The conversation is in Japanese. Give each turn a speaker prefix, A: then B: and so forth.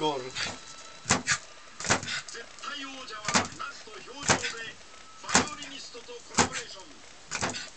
A: ゴール。
B: 絶対王者はラスト表情でバイオリニストとコラボレーション。